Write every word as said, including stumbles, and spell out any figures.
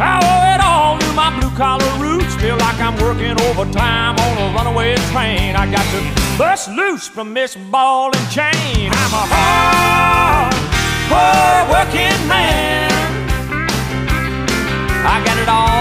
I owe it all to my blue-collar roots. Feel like I'm working overtime on a runaway train. I got to bust loose from this ball and chain. I'm a hard, hard working man. I got it all